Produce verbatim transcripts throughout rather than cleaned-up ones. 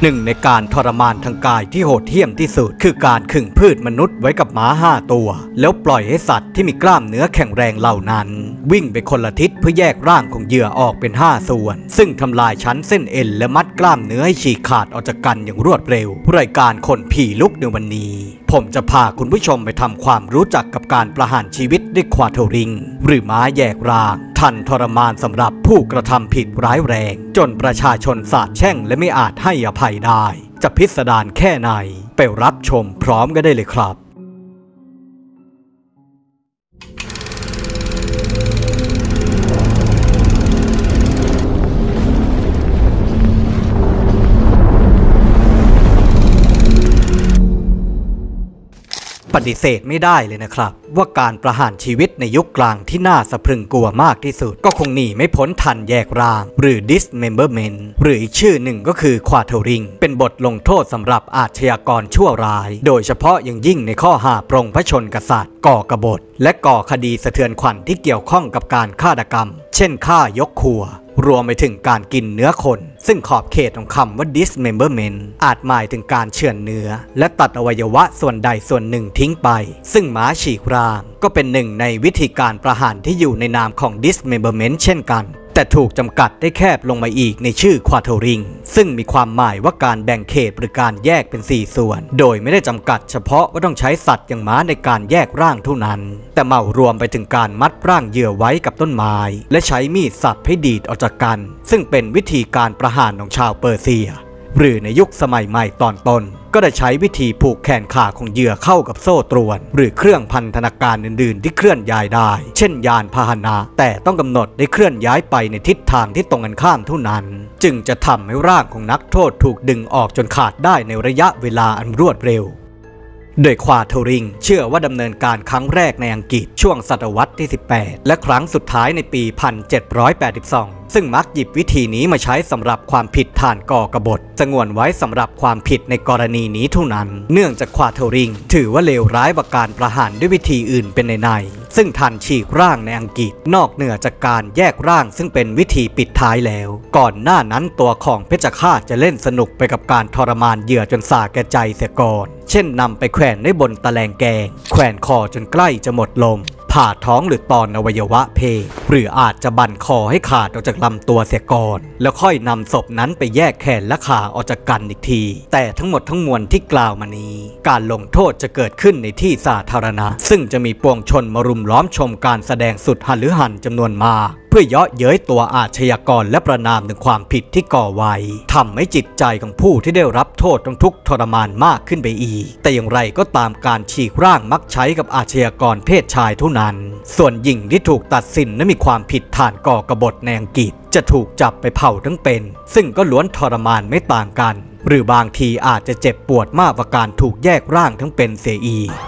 หนึ่งในการทรมานทางกายที่โหดเหี้ยมที่สุดคือการขึงพืชมนุษย์ไว้กับม้าห้าตัวแล้วปล่อยให้สัตว์ที่มีกล้ามเนื้อแข็งแรงเหล่านั้นวิ่งไปคนละทิศเพื่อแยกร่างของเหยื่อออกเป็นห้าส่วนซึ่งทำลายชั้นเส้นเอ็นและมัดกล้ามเนื้อให้ฉีกขาดออกจากกันอย่างรวดเร็วรายการคนผีลุกในวันนี้ผมจะพาคุณผู้ชมไปทำความรู้จักกับการประหารชีวิตด้วยควาเทอริงหรือม้าแยกร่างทันทรมานสำหรับผู้กระทำผิดร้ายแรงจนประชาชนสาปแช่งและไม่อาจให้อภัยได้จะพิสดารแค่ไหนไปรับชมพร้อมกันได้เลยครับปฏิเสธไม่ได้เลยนะครับว่าการประหารชีวิตในยุคกลางที่น่าสะพรึงกลัวมากที่สุดก็คงหนีไม่พ้นทันแยกร่างหรือ dismemberment หรืออีกชื่อหนึ่งก็คือควาเทอริงเป็นบทลงโทษสำหรับอาชญากรชั่วร้ายโดยเฉพาะอย่างยิ่งในข้อหาปรงพระชนกษัตริย์ก่อกบฏและก่อคดีสะเทือนขวัญที่เกี่ยวข้องกับการฆาตกรรมเช่นฆ่ายกครัวรวมไปถึงการกินเนื้อคนซึ่งขอบเขตของคำว่า dismemberment อาจหมายถึงการเฉือนเนื้อและตัดอวัยวะส่วนใดส่วนหนึ่งทิ้งไปซึ่งม้าฉีกร่างก็เป็นหนึ่งในวิธีการประหารที่อยู่ในนามของ dismemberment เช่นกันแต่ถูกจำกัดได้แคบลงมาอีกในชื่อควาเทอริงซึ่งมีความหมายว่าการแบ่งเขตหรือการแยกเป็นสี่ส่วนโดยไม่ได้จำกัดเฉพาะว่าต้องใช้สัตว์อย่างม้าในการแยกร่างเท่านั้นแต่เหมารวมไปถึงการมัดร่างเหยื่อไว้กับต้นไม้และใช้มีดสับให้ดีดออกจากกันซึ่งเป็นวิธีการประหารของชาวเปอร์เซียหรือในยุคสมัยใหม่ตอนต้นก็ได้ใช้วิธีผูกแขนขาของเหยื่อเข้ากับโซ่ตรวนหรือเครื่องพันธนาการอื่นๆที่เคลื่อนย้ายได้เช่นยานพาหนะแต่ต้องกำหนดได้เคลื่อนย้ายไปในทิศทางที่ตรงกันข้ามเท่านั้นจึงจะทำให้ร่างของนักโทษถูกดึงออกจนขาดได้ในระยะเวลาอันรวดเร็วโดยควาเทอริงเชื่อว่าดำเนินการครั้งแรกในอังกฤษช่วงศตวรรษที่สิบแปดและครั้งสุดท้ายในปีหนึ่งพันเจ็ดร้อยแปดสิบสองซึ่งมักหยิบวิธีนี้มาใช้สำหรับความผิดฐานก่อกบฏสงวนไว้สำหรับความผิดในกรณีนี้เท่านั้นเนื่องจากควาเทอริงถือว่าเลวร้ายกว่าการประหารด้วยวิธีอื่นเป็นในๆซึ่งทันฉีกร่างในอังกฤษนอกเหนือจากการแยกร่างซึ่งเป็นวิธีปิดท้ายแล้วก่อนหน้านั้นตัวของเพชฌฆาตจะเล่นสนุกไปกับการทรมานเหยื่อจนสาแก่ใจเสียก่อนเช่นนำไปแขวนไว้บนตะแลงแกงแขวนคอจนใกล้จะหมดลมผ่าท้องหรือตอนอวัยวะเพศหรืออาจจะบั่นคอให้ขาดออกจากลำตัวเสียก่อนแล้วค่อยนำศพนั้นไปแยกแขนและขาออกจากกันอีกทีแต่ทั้งหมดทั้งมวลที่กล่าวมานี้การลงโทษจะเกิดขึ้นในที่สาธารณะซึ่งจะมีปวงชนมารุมล้อมชมการแสดงสุดหฤหันจำนวนมากเพื่อเยาะเย้ยตัวอาชญากรและประณามถึงความผิดที่ก่อไว้ทำให้จิตใจของผู้ที่ได้รับโทษต้องทุกข์ทรมานมากขึ้นไปอีกแต่อย่างไรก็ตามการฉีกร่างมักใช้กับอาชญากรเพศชายเท่านั้นส่วนหญิงที่ถูกตัดสินและมีความผิดฐานก่อกบฏในอังกฤษจะถูกจับไปเผาทั้งเป็นซึ่งก็ล้วนทรมานไม่ต่างกันหรือบางทีอาจจะเจ็บปวดมากกว่าการถูกแยกร่างทั้งเป็นเสียอีก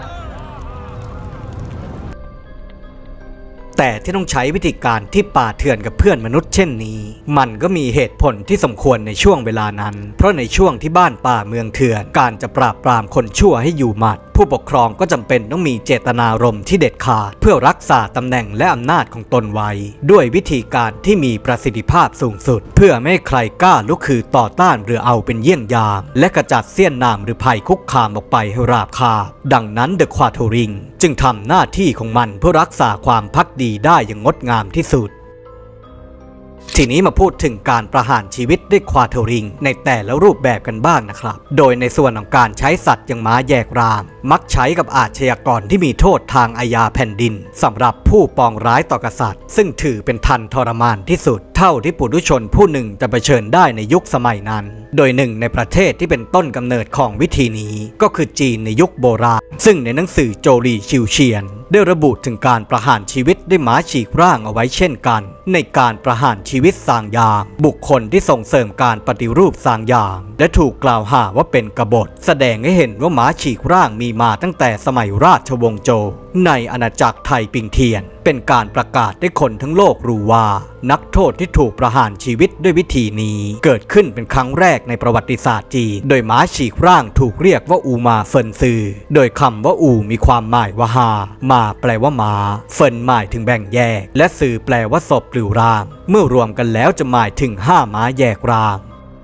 แต่ที่ต้องใช้วิธีการที่ป่าเถื่อนกับเพื่อนมนุษย์เช่นนี้มันก็มีเหตุผลที่สมควรในช่วงเวลานั้นเพราะในช่วงที่บ้านป่าเมืองเถื่อนการจะปราบปรามคนชั่วให้อยู่หมัดผู้ปกครองก็จำเป็นต้องมีเจตนารมณ์ที่เด็ดขาดเพื่อรักษาตำแหน่งและอำนาจของตนไว้ด้วยวิธีการที่มีประสิทธิภาพสูงสุดเพื่อไม่ให้ใครกล้าลุกคือต่อต้านหรือเอาเป็นเยี่ยงอย่างและกระจัดเสี้ยนนามหรือภัยคุกคามออกไปให้ราบคาบดังนั้นเดอะควาเทอริงจึงทำหน้าที่ของมันเพื่อรักษาความภักดีได้อย่างงดงามที่สุดทีนี้มาพูดถึงการประหารชีวิตด้วยควาเทอริงในแต่ละรูปแบบกันบ้างนะครับโดยในส่วนของการใช้สัตว์อย่างม้าแยกร่างมักใช้กับอาชญากรที่มีโทษทางอาญาแผ่นดินสำหรับผู้ปองร้ายต่อกษัตริย์ซึ่งถือเป็นทันทรมานที่สุดเท่าที่ปุถุชนผู้หนึ่งจะเผชิญได้ในยุคสมัยนั้นโดยหนึ่งในประเทศที่เป็นต้นกำเนิดของวิธีนี้ก็คือจีนในยุคโบราณซึ่งในหนังสือโจลีชิวเชียนได้ระบุถึงการประหารชีวิตด้วยม้าฉีกร่างเอาไว้เช่นกันในการประหารชีวิตซางยางบุคคลที่ส่งเสริมการปฏิรูปซางยางและถูกกล่าวหาว่าเป็นกบฏแสดงให้เห็นว่าม้าฉีกร่างมีมาตั้งแต่สมัยราชวงศ์โจวในอาณาจักรไทปิงเทียนเป็นการประกาศให้คนทั้งโลกรู้ว่านักโทษที่ถูกประหารชีวิตด้วยวิธีนี้เกิดขึ้นเป็นครั้งแรกในประวัติศาสตร์จีนโดยม้าฉีกร่างถูกเรียกว่าอูมาเฟินซือโดยคำว่าอูมีความหมายว่าฮามาแปลว่าม้าเฟินหมายถึงแบ่งแยกและซือแปลว่าศพหรือร่างเมื่อรวมกันแล้วจะหมายถึงห้าม้าแยกร่าง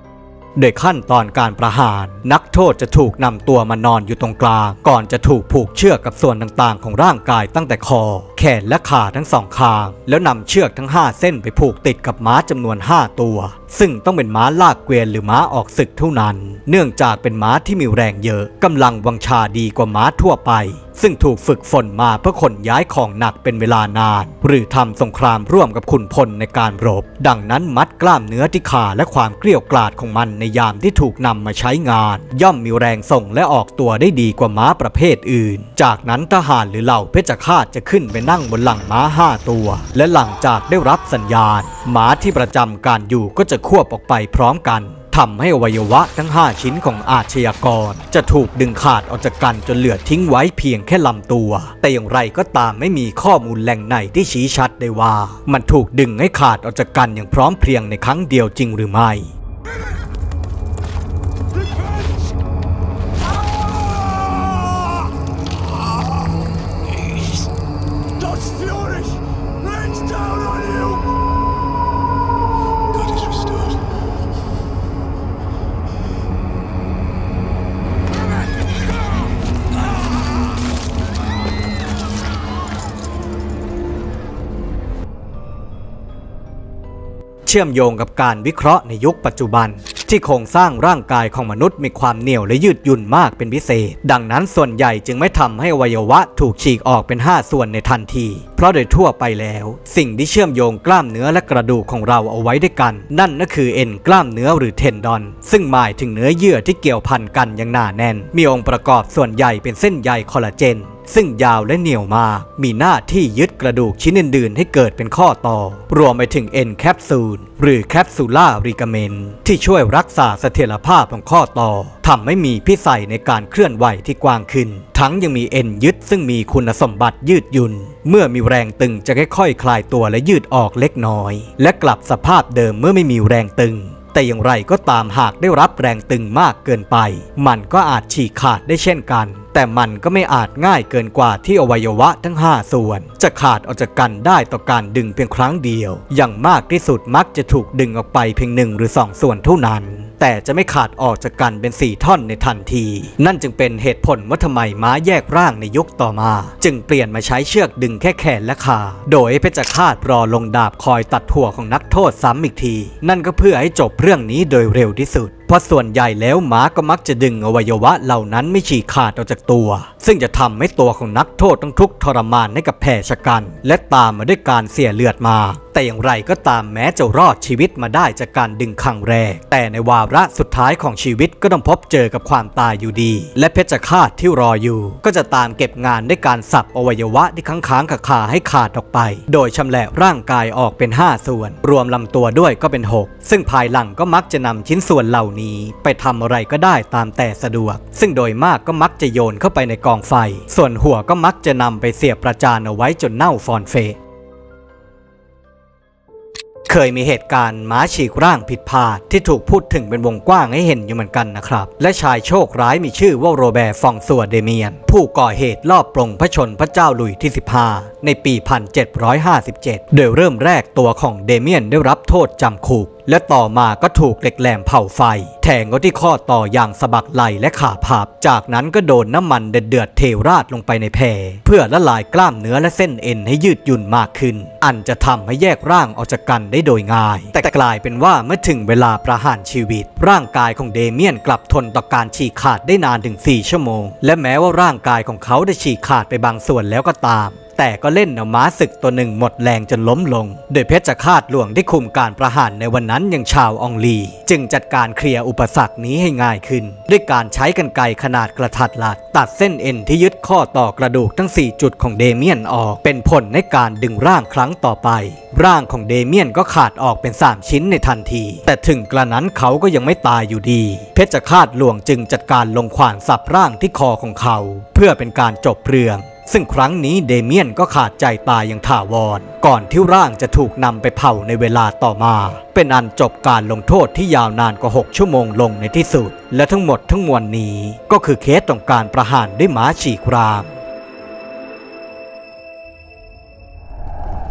โดยขั้นตอนการประหารนักโทษจะถูกนำตัวมานอนอยู่ตรงกลางก่อนจะถูกผูกเชือกกับส่วนต่างๆของร่างกายตั้งแต่คอแขนและขาทั้งสองข้างแล้วนำเชือกทั้งห้าเส้นไปผูกติดกับม้าจำนวนห้าตัวซึ่งต้องเป็นม้าลากเกวียนหรือม้าออกศึกเท่านั้นเนื่องจากเป็นม้าที่มีแรงเยอะกำลังวังชาดีกว่าม้าทั่วไปซึ่งถูกฝึกฝนมาเพื่อขนย้ายของหนักเป็นเวลานานหรือทำสงครามร่วมกับขุนพลในการรบดังนั้นมัดกล้ามเนื้อที่ขาและความเกลี้ยวกล่อมของมันในยามที่ถูกนำมาใช้งานย่อมมีแรงส่งและออกตัวได้ดีกว่าม้าประเภทอื่นจากนั้นทหารหรือเหล่าเพชฌฆาตจะขึ้นไปนั่งบนหลังม้าห้าตัวและหลังจากได้รับสัญญาณม้าที่ประจำการอยู่ก็จะควบออกไปพร้อมกันทำให้อวัยวะทั้งห้าชิ้นของอาชญากรจะถูกดึงขาดออกจากกันจนเหลือทิ้งไว้เพียงแค่ลำตัวแต่อย่างไรก็ตามไม่มีข้อมูลแหล่งไหนที่ชี้ชัดได้ว่ามันถูกดึงให้ขาดออกจากกันอย่างพร้อมเพรียงในครั้งเดียวจริงหรือไม่เชื่อมโยงกับการวิเคราะห์ในยุคปัจจุบันที่โครงสร้างร่างกายของมนุษย์มีความเหนียวและยืดหยุ่นมากเป็นพิเศษดังนั้นส่วนใหญ่จึงไม่ทำให้อวัยวะถูกฉีกออกเป็นห้าส่วนในทันทีเพราะโดยทั่วไปแล้วสิ่งที่เชื่อมโยงกล้ามเนื้อและกระดูกของเราเอาไว้ด้วยกันนั่นก็คือเอ็นกล้ามเนื้อหรือเทนดอนซึ่งหมายถึงเนื้อเยื่อที่เกี่ยวพันกันอย่างหนาแน่นมีองค์ประกอบส่วนใหญ่เป็นเส้นใยคอลลาเจนซึ่งยาวและเหนียวมากมีหน้าที่ยึดกระดูกชิ้นอื่นๆให้เกิดเป็นข้อต่อรวมไปถึงเอ็นแคปซูลหรือแคปซูล่าริกาเมนต์ที่ช่วยรักษาเสถียรภาพของข้อต่อทำให้มีพิสัยในการเคลื่อนไหวที่กว้างขึ้นทั้งยังมีเอ็นยึดซึ่งมีคุณสมบัติยืดหยุ่นเมื่อมีแรงตึงจะค่อยๆคลายตัวและยืดออกเล็กน้อยและกลับสภาพเดิมเมื่อไม่มีแรงตึงแต่อย่างไรก็ตามหากได้รับแรงตึงมากเกินไปมันก็อาจฉีกขาดได้เช่นกันแต่มันก็ไม่อาจง่ายเกินกว่าที่อวัยวะทั้งห้าส่วนจะขาดออกจากกันได้ต่อการดึงเพียงครั้งเดียวอย่างมากที่สุดมักจะถูกดึงออกไปเพียงหนึ่งหรือสองส่วนเท่านั้นแต่จะไม่ขาดออกจากกันเป็นสี่ท่อนในทันทีนั่นจึงเป็นเหตุผลว่าทำไมม้าแยกร่างในยุคต่อมาจึงเปลี่ยนมาใช้เชือกดึงแค่แขนและขาโดยเพชฌฆาตรอลงดาบคอยตัดหัวของนักโทษซ้ำอีกทีนั่นก็เพื่อให้จบเรื่องนี้โดยเร็วที่สุดเพราะส่วนใหญ่แล้วม้าก็มักจะดึงอวัยวะเหล่านั้นไม่ฉีกขาดออกจากตัวซึ่งจะทำให้ตัวของนักโทษต้องทุกข์ทรมานให้กับแผลชะกันและตามมาด้วยการเสียเลือดมาแต่อย่างไรก็ตามแม้จะรอดชีวิตมาได้จากการดึงครั้งแรกแต่ในวาระสุดท้ายของชีวิตก็ต้องพบเจอกับความตายอยู่ดีและเพชฌฆาตที่รออยู่ก็จะตามเก็บงานด้วยการสับอวัยวะที่ค้างๆคาๆให้ขาดออกไปโดยชำแหละร่างกายออกเป็นห้าส่วนรวมลำตัวด้วยก็เป็นหกซึ่งภายหลังก็มักจะนำชิ้นส่วนเหล่านี้ไปทำอะไรก็ได้ตามแต่สะดวกซึ่งโดยมากก็มักจะโยนเข้าไปในกองไฟส่วนหัวก็มักจะนำไปเสียบประจานเอาไว้จนเน่าฟอนเฟะเคยมีเหตุการณ์ม้าฉีกร่างผิดพลาดที่ถูกพูดถึงเป็นวงกว้างให้เห็นอยู่เหมือนกันนะครับและชายโชคร้ายมีชื่อว่าโรแบร์ฟองซัวเดเมียนผู้ก่อเหตุลอบปลงพระชนพระเจ้าหลุยที่สิบห้าในปี หนึ่งพันเจ็ดร้อยห้าสิบเจ็ด โดยเริ่มแรกตัวของเดเมียนได้รับโทษจำคุกและต่อมาก็ถูกเหล็กแหลมเผาไฟแทงเข้าที่ข้อต่ออย่างสะบักไหล่และขาพับจากนั้นก็โดนน้ำมันเดือดๆเทราดลงไปในแผ่เพื่อละลายกล้ามเนื้อและเส้นเอ็นให้ยืดหยุ่นมากขึ้นอันจะทำให้แยกร่างออกจากกันได้โดยง่ายแต่กลายเป็นว่าเมื่อถึงเวลาประหารชีวิตร่างกายของเดเมียนกลับทนต่อการฉีกขาดได้นานถึงสี่ชั่วโมงและแม้ว่าร่างกายของเขาได้ฉีกขาดไปบางส่วนแล้วก็ตามแต่ก็เล่นเอาม้าศึกตัวหนึ่งหมดแรงจนล้มลงโดยเพชฌฆาตหลวงที่คุมการประหารในวันนั้นอย่างชาวอองลีจึงจัดการเคลียร์อุปสรรคนี้ให้ง่ายขึ้นด้วยการใช้กรรไกรขนาดกระทัดรัดตัดเส้นเอ็นที่ยึดข้อต่อกระดูกทั้งสี่จุดของเดเมียนออกเป็นผลในการดึงร่างครั้งต่อไปร่างของเดเมียนก็ขาดออกเป็นสามชิ้นในทันทีแต่ถึงกระนั้นเขาก็ยังไม่ตายอยู่ดีเพชฌฆาตหลวงจึงจัดการลงขวานสับร่างที่คอของเขาเพื่อเป็นการจบเรื่องซึ่งครั้งนี้เดเมียนก็ขาดใจตายอย่างถาวรก่อนที่ร่างจะถูกนำไปเผาในเวลาต่อมาเป็นอันจบการลงโทษที่ยาวนานกว่าหกชั่วโมงลงในที่สุดและทั้งหมดทั้งมวลนี้ก็คือเคสของการประหารด้วยม้าฉีกร่าง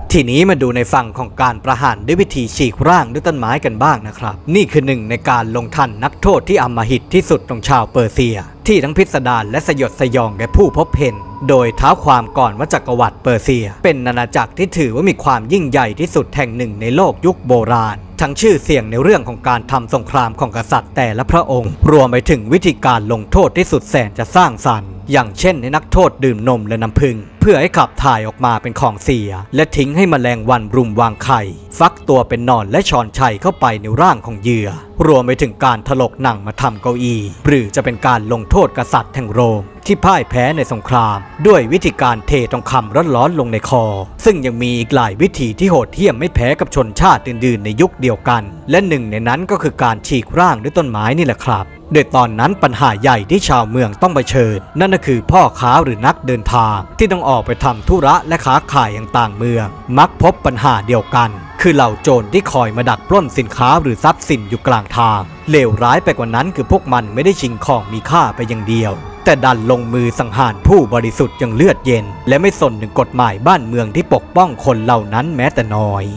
ทีนี้มาดูในฝั่งของการประหารด้วยวิธีฉีกร่างด้วยต้นไม้กันบ้างนะครับนี่คือหนึ่งในการลงทันนักโทษที่อำมหิตที่สุดของชาวเปอร์เซียที่ทั้งพิสดารและสยดสยองแก่ผู้พบเห็นโดยเท้าความก่อนว่าจักรวรรดิเปอร์เซียเป็นอาณาจักรที่ถือว่ามีความยิ่งใหญ่ที่สุดแห่งหนึ่งในโลกยุคโบราณทั้งชื่อเสียงในเรื่องของการทำสงครามของกษัตริย์แต่ละพระองค์รวมไปถึงวิธีการลงโทษที่สุดแสนจะสร้างสรรค์อย่างเช่นให้นักโทษดื่มนมและน้ำผึ้งเพื่อให้ขับถ่ายออกมาเป็นของเสียและทิ้งให้แมลงวันรุมวางไข่ฟักตัวเป็นนอนและช้อนชัยเข้าไปในร่างของเหยื่อรวมไปถึงการถลกหนังมาทำเก้าอี้หรือจะเป็นการลงโทษกษัตริย์แห่งโรมที่พ่ายแพ้ในสงครามด้วยวิธีการเททองคำร้อนๆลงในคอซึ่งยังมีอีกหลายวิธีที่โหดเหี้ยมไม่แพ้กับชนชาติอื่นๆในยุคเดียวกันและหนึ่งในนั้นก็คือการฉีกร่างด้วยต้นไม้นี่แหละครับโดยตอนนั้นปัญหาใหญ่ที่ชาวเมืองต้องเผชิญนั่นก็คือพ่อค้าหรือนักเดินทางที่ต้องออกไปทำธุระและค้าขายอย่างต่างเมืองมักพบปัญหาเดียวกันคือเหล่าโจรที่คอยมาดักปล้นสินค้าหรือทรัพย์สินอยู่กลางทางเลวร้ายไปกว่านั้นคือพวกมันไม่ได้ชิงของมีค่าไปอย่างเดียวแต่ดันลงมือสังหารผู้บริสุทธิ์อย่างเลือดเย็นและไม่สนถึงกฎหมายบ้านเมืองที่ปกป้องคนเหล่านั้นแม้แต่น้อย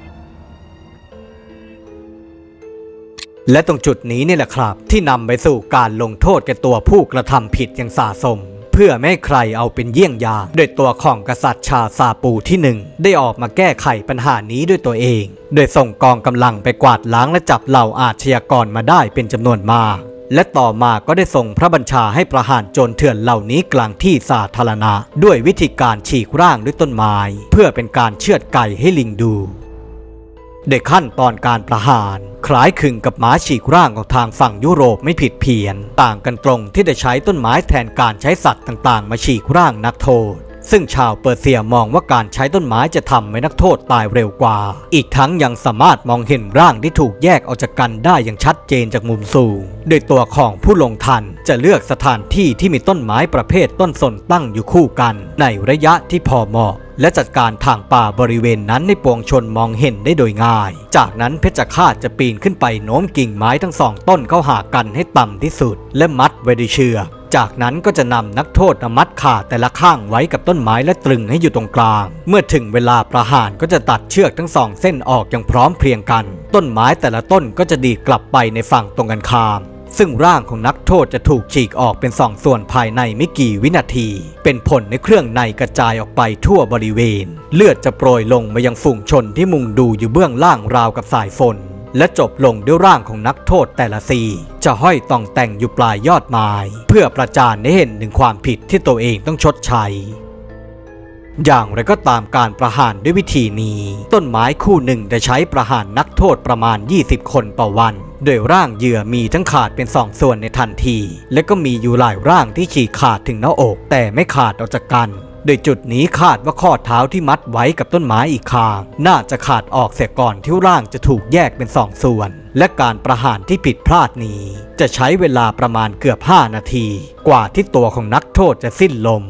และตรงจุดนี้นี่แหละครับที่นำไปสู่การลงโทษแก่ตัวผู้กระทำผิดอย่างสะสมเพื่อไม่ให้ใครเอาเป็นเยี่ยงอย่างโดยตัวของกษัตริย์ชาซาปูที่หนึ่งได้ออกมาแก้ไขปัญหานี้ด้วยตัวเองโดยส่งกองกำลังไปกวาดล้างและจับเหล่าอาชญากรมาได้เป็นจำนวนมากและต่อมาก็ได้ส่งพระบัญชาให้ประหารโจรเถื่อนเหล่านี้กลางที่สาธารณะด้วยวิธีการฉีกร่างด้วยต้นไม้เพื่อเป็นการเชือดไก่ให้ลิงดูโดยขั้นตอนการประหารคล้ายคลึงกับหมาฉีกร่างของทางฝั่งยุโรปไม่ผิดเพี้ยนต่างกันตรงที่ได้ใช้ต้นไม้แทนการใช้สัตว์ต่างๆมาฉีกร่างนักโทษซึ่งชาวเปอร์เซียมองว่าการใช้ต้นไม้จะทำให้นักโทษตายเร็วกว่าอีกทั้งยังสามารถมองเห็นร่างที่ถูกแยกออกจากกันได้อย่างชัดเจนจากมุมสูงโดยตัวของผู้ลงทันจะเลือกสถานที่ที่มีต้นไม้ประเภทต้นสนตั้งอยู่คู่กันในระยะที่พอเหมาะและจัดการทางป่าบริเวณนั้นให้ปวงชนมองเห็นได้โดยง่ายจากนั้นเพชฌฆาตจะปีนขึ้นไปโน้มกิ่งไม้ทั้งสองต้นเข้าหากันให้ต่ำที่สุดและมัดไว้ด้วยเชือกจากนั้นก็จะนำนักโทษมัดขาแต่ละข้างไว้กับต้นไม้และตรึงให้อยู่ตรงกลางเมื่อถึงเวลาประหารก็จะตัดเชือกทั้งสองเส้นออกอย่างพร้อมเพรียงกันต้นไม้แต่ละต้นก็จะดีดกลับไปในฝั่งตรงกันข้ามซึ่งร่างของนักโทษจะถูกฉีกออกเป็นสองส่วนภายในไม่กี่วินาทีเป็นผลในเครื่องในกระจายออกไปทั่วบริเวณเลือดจะโปรยลงมายังฝูงชนที่มุงดูอยู่เบื้องล่างราวกับสายฝนและจบลงด้วยร่างของนักโทษแต่ละซีจะห้อยต่องแต่งอยู่ปลายยอดไม้เพื่อประจานให้เห็นถึงความผิดที่ตัวเองต้องชดใช้อย่างไรก็ตามการประหารด้วยวิธีนี้ต้นไม้คู่หนึ่งจะใช้ประหารนักโทษประมาณยี่สิบคนต่อวันโดยร่างเหยื่อมีทั้งขาดเป็นสองส่วนในทันทีและก็มีอยู่หลายร่างที่ฉีกขาดถึงหน้าอกแต่ไม่ขาดออกจากกันโดยจุดนี้คาดว่าข้อเท้าที่มัดไว้กับต้นไม้อีกข้างน่าจะขาดออกเสียก่อนที่ร่างจะถูกแยกเป็นสองส่วนและการประหารที่ผิดพลาดนี้จะใช้เวลาประมาณเกือบห้านาทีกว่าที่ตัวของนักโทษจะสิ้นลม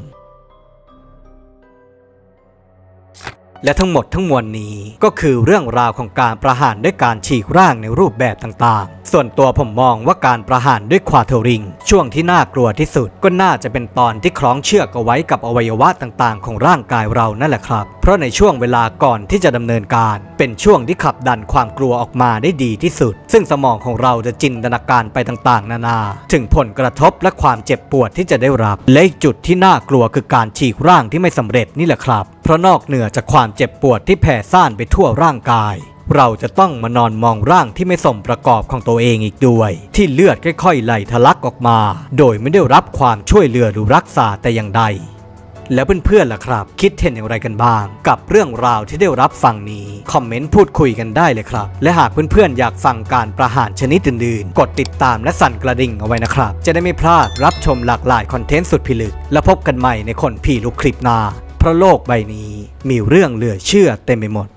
และทั้งหมดทั้งมวลนี้ก็คือเรื่องราวของการประหารด้วยการฉีกร่างในรูปแบบต่างๆส่วนตัวผมมองว่าการประหารด้วยควาเทอริงช่วงที่น่ากลัวที่สุดก็น่าจะเป็นตอนที่คล้องเชือกเอาไว้กับอวัยวะต่างๆของร่างกายเรานั่นแหละครับเพราะในช่วงเวลาก่อนที่จะดำเนินการเป็นช่วงที่ขับดันความกลัวออกมาได้ดีที่สุดซึ่งสมองของเราจะจินตนาการไปต่างๆนานาถึงผลกระทบและความเจ็บปวดที่จะได้รับและอีกจุดที่น่ากลัวคือการฉีกร่างที่ไม่สำเร็จนี่แหละครับเพราะนอกเหนือจากความเจ็บปวดที่แผ่ซ่านไปทั่วร่างกายเราจะต้องมานอนมองร่างที่ไม่สมประกอบของตัวเองอีกด้วยที่เลือดค่อยๆไหลทะลักออกมาโดยไม่ได้รับความช่วยเหลือหรือรักษาแต่อย่างใดแล้วเพื่อนๆล่ะครับคิดเห็นอย่างไรกันบ้างกับเรื่องราวที่ได้รับฟังนี้คอมเมนต์พูดคุยกันได้เลยครับและหากเพื่อนๆอยากฟังการประหารชนิดอื่นๆกดติดตามและสั่นกระดิ่งเอาไว้นะครับจะได้ไม่พลาดรับชมหลากหลายคอนเทนต์สุดพิลึกและพบกันใหม่ในคนผีลูกคลิปหน้าเพราะโลกใบนี้มีเรื่องเหลือเชื่อเต็มไปหมด